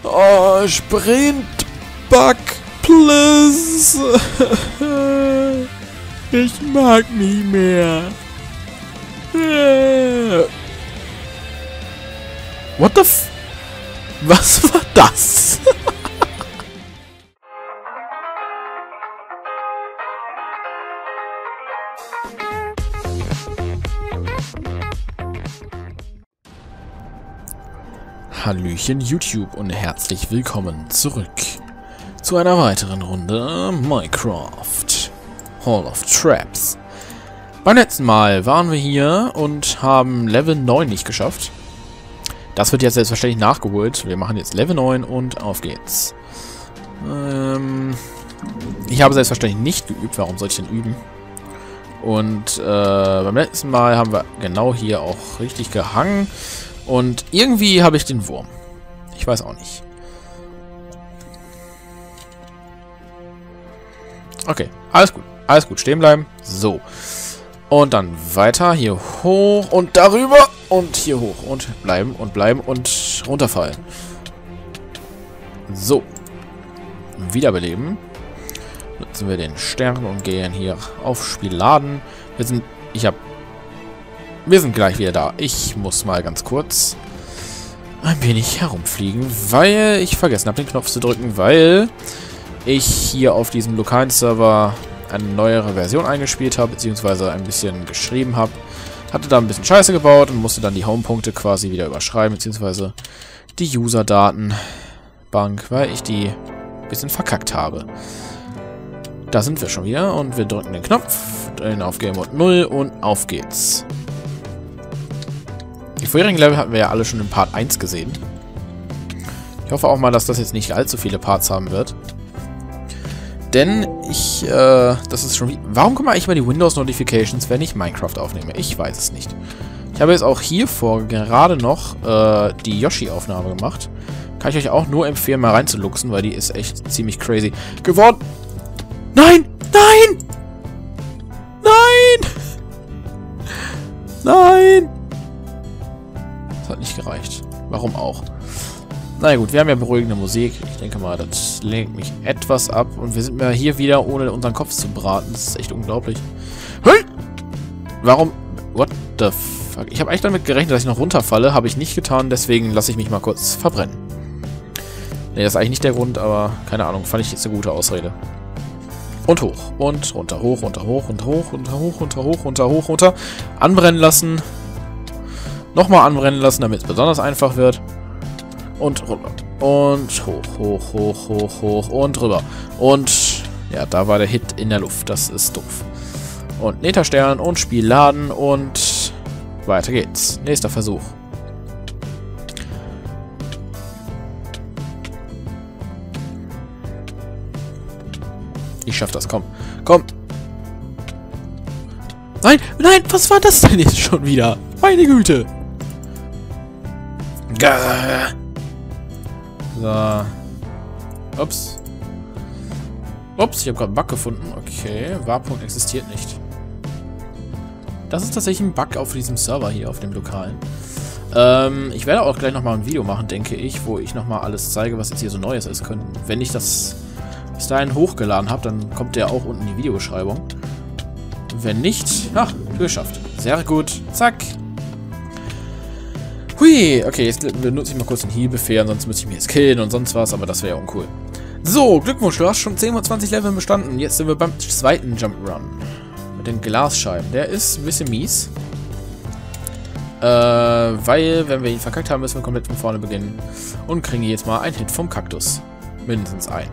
Oh, Sprint, Bug, please. Ich mag nicht mehr. What the f... Was war das? Hallöchen YouTube und herzlich willkommen zurück zu einer weiteren Runde Minecraft Hall of Traps. Beim letzten Mal waren wir hier und haben Level 9 nicht geschafft. Das wird jetzt selbstverständlich nachgeholt. Wir machen jetzt Level 9 und auf geht's. Ich habe selbstverständlich nicht geübt. Warum soll ich denn üben? Und beim letzten Mal haben wir genau hier auch richtig gehangen. Und irgendwie habe ich den Wurm. Ich weiß auch nicht. Okay, alles gut. Alles gut, stehen bleiben. So. Und dann weiter. Hier hoch und darüber. Und hier hoch. Und bleiben und bleiben und runterfallen. So. Wiederbeleben. Nutzen wir den Stern und gehen hier auf Spiel laden. Wir sind gleich wieder da. Ich muss mal ganz kurz ein wenig herumfliegen, weil ich vergessen habe, den Knopf zu drücken, weil ich hier auf diesem lokalen Server eine neuere Version eingespielt habe, beziehungsweise ein bisschen geschrieben habe. Hatte da ein bisschen Scheiße gebaut und musste dann die Home-Punkte quasi wieder überschreiben, beziehungsweise die User-Datenbank, weil ich die ein bisschen verkackt habe. Da sind wir schon wieder und wir drücken den Knopf, drehen auf Game Mode 0 und auf geht's. Die vorherigen Level hatten wir ja alle schon in Part 1 gesehen. Ich hoffe auch mal, dass das jetzt nicht allzu viele Parts haben wird. Denn das ist schon... Warum kommen eigentlich mal die Windows-Notifications, wenn ich Minecraft aufnehme? Ich weiß es nicht. Ich habe jetzt auch hiervor gerade noch die Yoshi-Aufnahme gemacht. Kann ich euch auch nur empfehlen, mal reinzuluxen, weil die ist echt ziemlich crazy geworden. Nein! Nein! Nein! Nein! Das hat nicht gereicht. Warum auch? Na gut, wir haben ja beruhigende Musik. Ich denke mal, das lenkt mich etwas ab. Und wir sind mal hier wieder, ohne unseren Kopf zu braten. Das ist echt unglaublich. Hey! Warum? What the fuck? Ich habe eigentlich damit gerechnet, dass ich noch runterfalle. Habe ich nicht getan, deswegen lasse ich mich mal kurz verbrennen. Ne, das ist eigentlich nicht der Grund, aber keine Ahnung. Fand ich jetzt eine gute Ausrede. Und hoch. Und runter, hoch, runter, hoch, runter, hoch, runter, hoch, runter, hoch, runter, hoch, runter. Anbrennen lassen. Nochmal anbrennen lassen, damit es besonders einfach wird. Und runter. Und hoch, hoch, hoch, hoch, hoch und rüber. Und ja, da war der Hit in der Luft. Das ist doof. Und Netherstern und Spiel laden und weiter geht's. Nächster Versuch. Ich schaff das, komm. Komm. Nein, nein, was war das denn jetzt schon wieder? Meine Güte. So. Ups. Ups, ich habe gerade einen Bug gefunden. Okay, Warpunkt existiert nicht. Das ist tatsächlich ein Bug auf diesem Server hier, auf dem lokalen. Ich werde auch gleich nochmal ein Video machen, denke ich, wo ich nochmal alles zeige, was jetzt hier so Neues ist. Wenn ich das bis dahin hochgeladen habe, dann kommt der auch unten in die Videobeschreibung. Wenn nicht, ach, geschafft. Sehr gut. Zack. Hui, okay, jetzt benutze ich mal kurz den Heal-Befehl, sonst müsste ich mich jetzt killen und sonst was, aber das wäre ja uncool. So, Glückwunsch, du hast schon 10 oder 20 Level bestanden. Jetzt sind wir beim zweiten Jump'n'Run. Mit den Glasscheiben. Der ist ein bisschen mies. Weil, wenn wir ihn verkackt haben, müssen wir komplett von vorne beginnen. Und kriegen jetzt mal einen Hit vom Kaktus. Mindestens einen.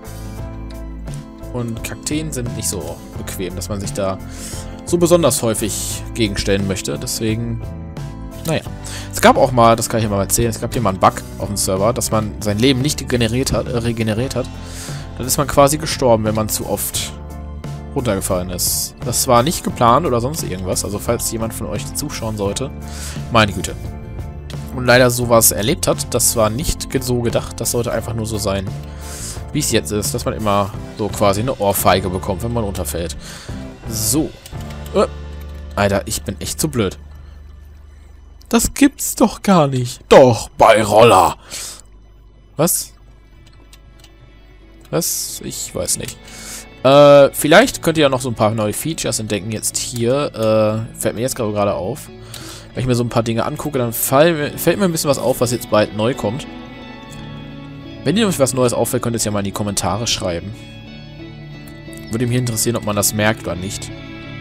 Und Kakteen sind nicht so bequem, dass man sich da so besonders häufig gegenstellen möchte. Deswegen, naja. Es gab auch mal, das kann ich ja mal erzählen, es gab hier mal einen Bug auf dem Server, dass man sein Leben nicht regeneriert hat. Dann ist man quasi gestorben, wenn man zu oft runtergefallen ist. Das war nicht geplant oder sonst irgendwas. Also falls jemand von euch zuschauen sollte, meine Güte. Und leider sowas erlebt hat, das war nicht so gedacht. Das sollte einfach nur so sein, wie es jetzt ist, dass man immer so quasi eine Ohrfeige bekommt, wenn man runterfällt. So. Alter, ich bin echt zu blöd. Das gibt's doch gar nicht. Doch, bei Roller. Was? Was? Ich weiß nicht. Vielleicht könnt ihr ja noch so ein paar neue Features entdecken jetzt hier. Fällt mir jetzt gerade auf. Wenn ich mir so ein paar Dinge angucke, dann fällt mir ein bisschen was auf, was jetzt bald neu kommt. Wenn dir euch was Neues auffällt, könnt ihr es ja mal in die Kommentare schreiben. Würde mich interessieren, ob man das merkt oder nicht.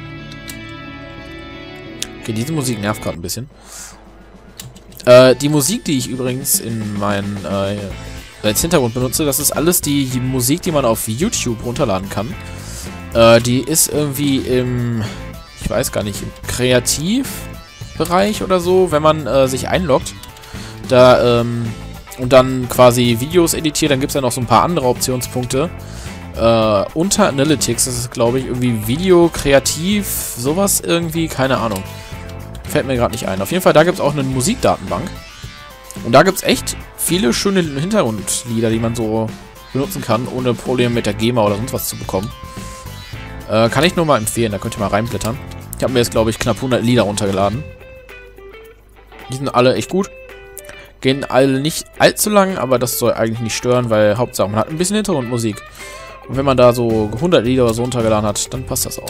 Okay, diese Musik nervt gerade ein bisschen. Die Musik, die ich übrigens in meinen als Hintergrund benutze, das ist alles die Musik, die man auf YouTube runterladen kann. Die ist irgendwie im, ich weiß gar nicht, im Kreativbereich oder so, wenn man sich einloggt. Da, und dann quasi Videos editiert, dann gibt es ja noch so ein paar andere Optionspunkte. Unter Analytics, das ist glaube ich irgendwie Video, Kreativ, sowas irgendwie, keine Ahnung. Fällt mir gerade nicht ein. Auf jeden Fall, da gibt es auch eine Musikdatenbank. Und da gibt es echt viele schöne Hintergrundlieder, die man so benutzen kann, ohne Probleme mit der GEMA oder sonst was zu bekommen. Kann ich nur mal empfehlen, da könnt ihr mal reinblättern. Ich habe mir jetzt, glaube ich, knapp 100 Lieder runtergeladen. Die sind alle echt gut. Gehen alle nicht allzu lang, aber das soll eigentlich nicht stören, weil Hauptsache man hat ein bisschen Hintergrundmusik. Und wenn man da so 100 Lieder oder so runtergeladen hat, dann passt das auch.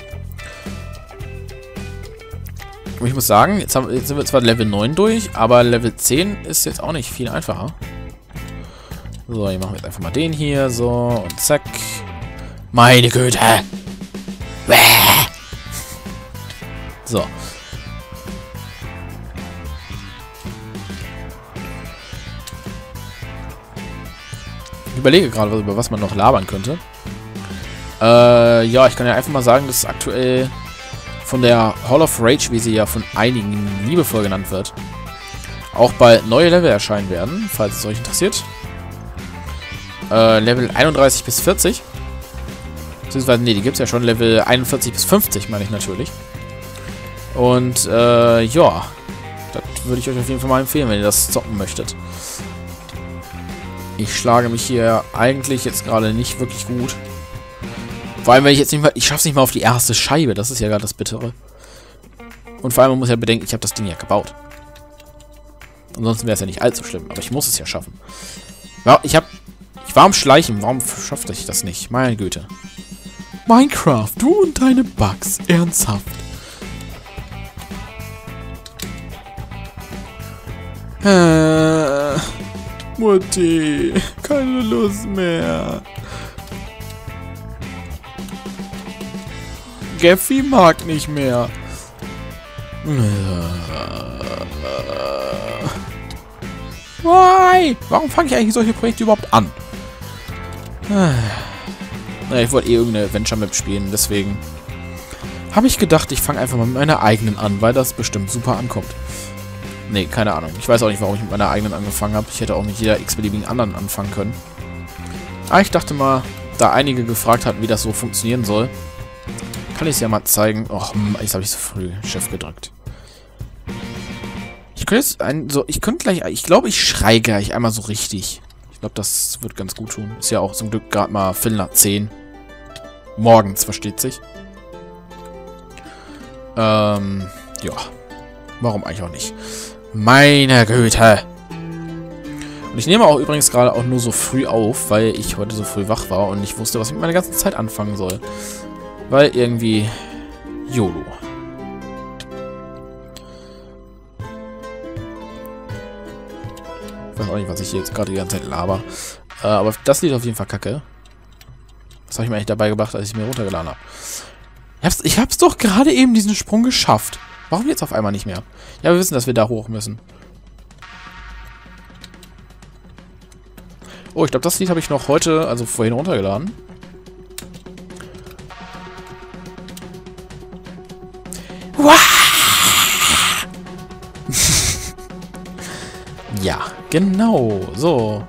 Und ich muss sagen, jetzt sind wir zwar Level 9 durch, aber Level 10 ist jetzt auch nicht viel einfacher. So, hier machen wir jetzt einfach mal den hier, so, und zack. Meine Güte! So. Ich überlege gerade, über was man noch labern könnte. Ja, ich kann ja einfach mal sagen, dass aktuell von der Hall of Rage, wie sie ja von einigen liebevoll genannt wird, auch bald neue Level erscheinen werden, falls es euch interessiert. Level 31 bis 40. Beziehungsweise, nee, die gibt es ja schon. Level 41 bis 50, meine ich natürlich. Und, ja. Das würde ich euch auf jeden Fall mal empfehlen, wenn ihr das zocken möchtet. Ich schlage mich hier eigentlich jetzt gerade nicht wirklich gut. Vor allem, wenn ich jetzt nicht mal... Ich schaff's nicht mal auf die erste Scheibe. Das ist ja gerade das Bittere. Und vor allem, man muss ja bedenken, ich habe das Ding ja gebaut. Ansonsten wäre es ja nicht allzu schlimm. Aber ich muss es ja schaffen. Ja, ich war am Schleichen. Warum schaffte ich das nicht? Meine Güte. Minecraft, du und deine Bugs. Ernsthaft. Mutti. Keine Lust mehr. Geffy mag nicht mehr. Why? Warum fange ich eigentlich solche Projekte überhaupt an? Naja, ich wollte eh irgendeine Adventure-Map spielen, deswegen habe ich gedacht, ich fange einfach mal mit meiner eigenen an, weil das bestimmt super ankommt. Nee, keine Ahnung. Ich weiß auch nicht, warum ich mit meiner eigenen angefangen habe. Ich hätte auch mit jeder x-beliebigen anderen anfangen können. Aber ich dachte mal, da einige gefragt hatten, wie das so funktionieren soll, kann ich es ja mal zeigen. Och, jetzt habe ich so früh Chef gedrückt. Ich könnte jetzt ich könnte gleich, ich glaube, ich schreie gleich einmal so richtig. Ich glaube, das wird ganz gut tun. Ist ja auch zum Glück gerade mal Viertel nach 10. Morgens, versteht sich. Ja. Warum eigentlich auch nicht? Meine Güte. Und ich nehme auch übrigens gerade auch nur so früh auf, weil ich heute so früh wach war und nicht wusste, was ich mit meiner ganzen Zeit anfangen soll. Weil irgendwie YOLO. Ich weiß auch nicht, was ich hier jetzt gerade die ganze Zeit laber. Aber das Lied auf jeden Fall kacke. Was habe ich mir eigentlich dabei gebracht, als ich mir runtergeladen habe? Ich hab's doch gerade eben diesen Sprung geschafft. Warum jetzt auf einmal nicht mehr? Ja, wir wissen, dass wir da hoch müssen. Oh, ich glaube, das Lied habe ich noch heute, also vorhin runtergeladen. Ja, genau. So.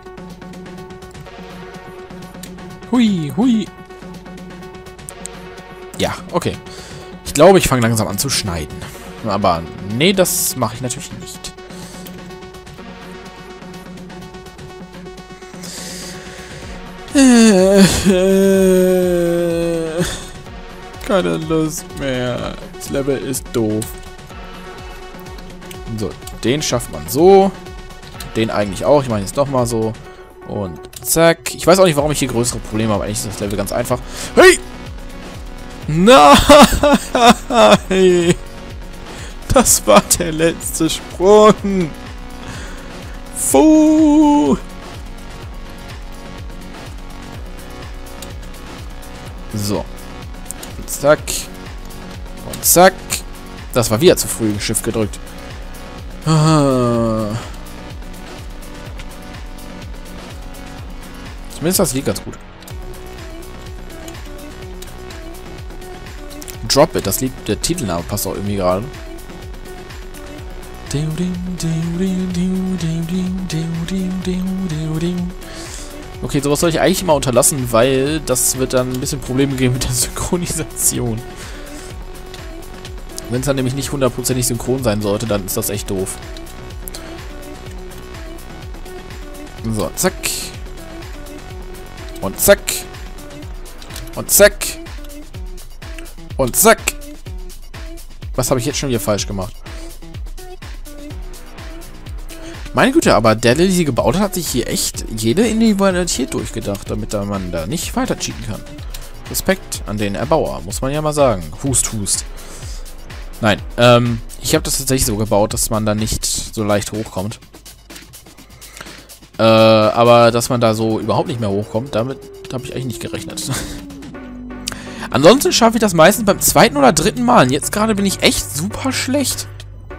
Hui, hui. Ja, okay. Ich glaube, ich fange langsam an zu schneiden. Aber nee, das mache ich natürlich nicht. Keine Lust mehr. Das Level ist doof. So, den schafft man so. Den eigentlich auch. Ich mache jetzt nochmal so. Und zack. Ich weiß auch nicht, warum ich hier größere Probleme habe. Eigentlich ist das Level ganz einfach. Hey! Nein! Das war der letzte Sprung. Fuh! So. Und zack. Und zack. Das war wieder zu früh Shift gedrückt. Zumindest das geht ganz gut. Drop It, das Lied, der Titelname passt auch irgendwie gerade. Okay, sowas soll ich eigentlich mal unterlassen, weil das wird dann ein bisschen Probleme geben mit der Synchronisation. Wenn es dann nämlich nicht hundertprozentig synchron sein sollte, dann ist das echt doof. So, zack. Und zack. Und zack. Und zack. Was habe ich jetzt schon wieder falsch gemacht? Meine Güte, aber der sie gebaut hat, hat sich hier echt jede Individualität durchgedacht, damit man da nicht weiter cheaten kann. Respekt an den Erbauer, muss man ja mal sagen. Hust, hust. Nein, ich habe das tatsächlich so gebaut, dass man da nicht so leicht hochkommt. Aber dass man da so überhaupt nicht mehr hochkommt, damit habe ich eigentlich nicht gerechnet. Ansonsten schaffe ich das meistens beim zweiten oder dritten Mal. Und jetzt gerade bin ich echt super schlecht.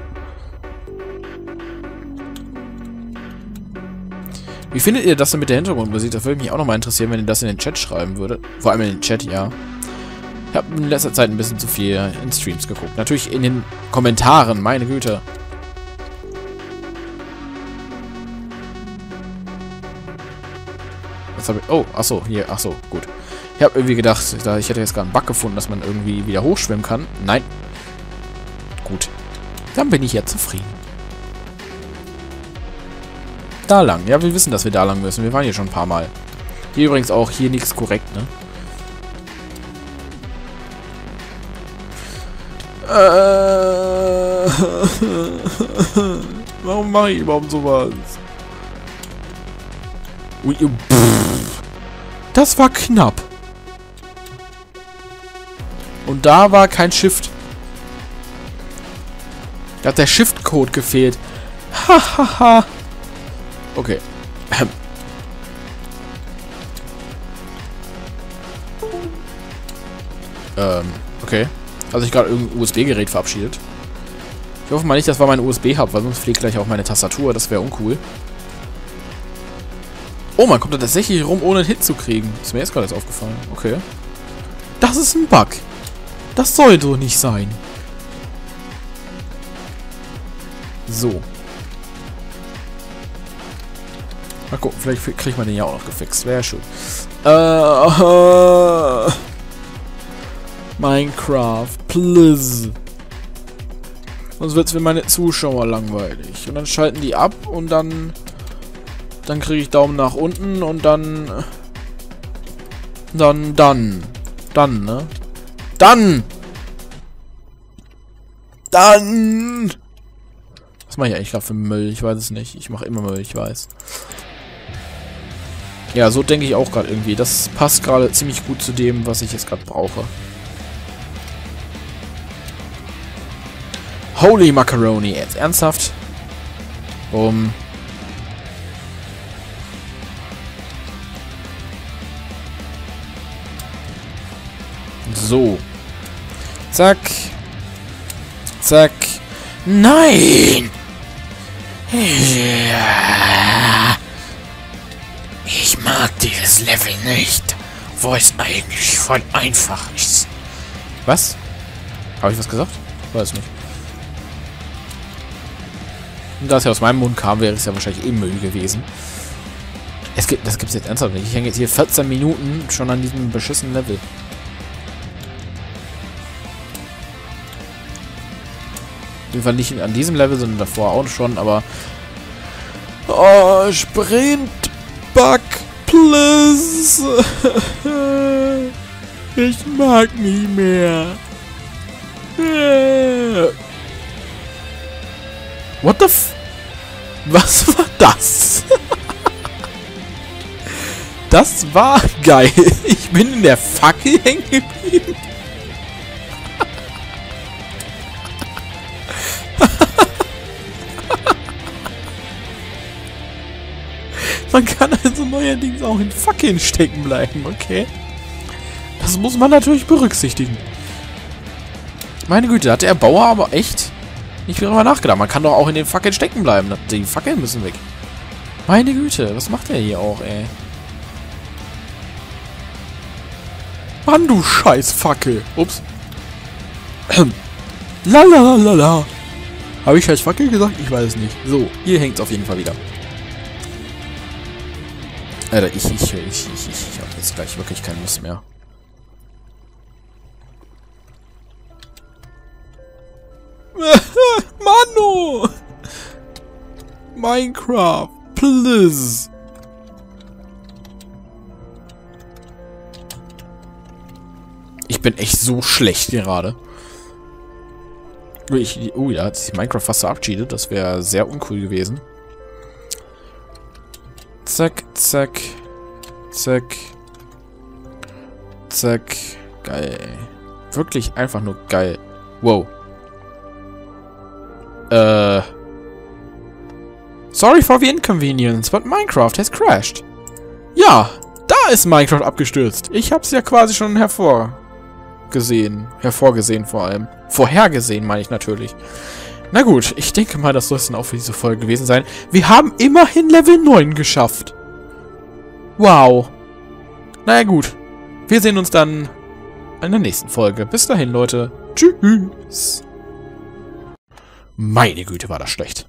Wie findet ihr das denn mit der Hintergrundmusik? Das würde mich auch nochmal interessieren, wenn ihr das in den Chat schreiben würdet. Vor allem in den Chat, ja. Ich habe in letzter Zeit ein bisschen zu viel in Streams geguckt. Natürlich in den Kommentaren, meine Güte. Was habe ich... Oh, achso, hier, achso, gut. Ich habe irgendwie gedacht, ich hätte jetzt gerade einen Bug gefunden, dass man irgendwie wieder hochschwimmen kann. Nein. Gut. Dann bin ich ja zufrieden. Da lang. Ja, wir wissen, dass wir da lang müssen. Wir waren hier schon ein paar Mal. Hier übrigens auch hier nichts korrekt, ne? Warum mache ich überhaupt sowas? Ui, das war knapp. Und da war kein Shift. Da hat der Shift-Code gefehlt. Hahaha. Okay. Okay. Also ich gerade irgendein USB-Gerät verabschiedet. Ich hoffe mal nicht, das war mein USB-Hub, weil sonst fliegt gleich auch meine Tastatur. Das wäre uncool. Oh, man kommt da tatsächlich rum, ohne einen Hit zu kriegen. Ist mir jetzt gerade aufgefallen. Okay. Das ist ein Bug. Das soll so nicht sein. So. Mal gucken, vielleicht kriegt man den ja auch noch gefixt. Wäre schön. Minecraft, please. Sonst wird es für meine Zuschauer langweilig. Und dann schalten die ab und dann kriege ich Daumen nach unten und dann, ne? Dann! Was mache ich eigentlich gerade für Müll? Ich weiß es nicht. Ich mache immer Müll, ich weiß. Ja, so denke ich auch gerade irgendwie. Das passt gerade ziemlich gut zu dem, was ich jetzt gerade brauche. Holy Macaroni. Jetzt ernsthaft? So. Zack. Zack. Nein! Ich mag dieses Level nicht, wo es eigentlich voll einfach ist. Was? Habe ich was gesagt? Weiß nicht. Und da es ja aus meinem Mund kam, wäre es ja wahrscheinlich eh Müll gewesen. Das gibt's jetzt ernsthaft nicht. Ich hänge jetzt hier 14 Minuten schon an diesem beschissenen Level. Auf jeden Fall nicht an diesem Level, sondern davor auch schon, aber... Oh, Sprint! Bug, please! Ich mag nie mehr. What the f... Was war... das. Das war geil. Ich bin in der Fackel hängen geblieben. Man kann also neuerdings auch in Fackeln stecken bleiben, okay? Das muss man natürlich berücksichtigen. Meine Güte, da hat der Bauer aber echt nicht drüber nachgedacht. Man kann doch auch in den Fackeln stecken bleiben. Die Fackeln müssen weg. Meine Güte, was macht der hier auch, ey? Mann, du scheiß Fackel. Ups. Lalalala. Habe ich scheiß Fackel gesagt? Ich weiß es nicht. So, hier hängt es auf jeden Fall wieder. Alter, ich habe jetzt gleich wirklich keine Lust mehr. Mano! Minecraft, please! Ich bin echt so schlecht gerade. Oh ja, hat sich Minecraft fast verabschiedet. Das wäre sehr uncool gewesen. Zack, zack, zack, zack. Geil. Wirklich einfach nur geil. Wow. Sorry for the inconvenience, but Minecraft has crashed. Ja, da ist Minecraft abgestürzt. Ich hab's ja quasi schon hervorgesehen vor allem. Vorhergesehen, meine ich natürlich. Na gut, ich denke mal, das soll es dann auch für diese Folge gewesen sein. Wir haben immerhin Level 9 geschafft. Wow. Naja gut, wir sehen uns dann in der nächsten Folge. Bis dahin, Leute. Tschüss. Meine Güte, war das schlecht.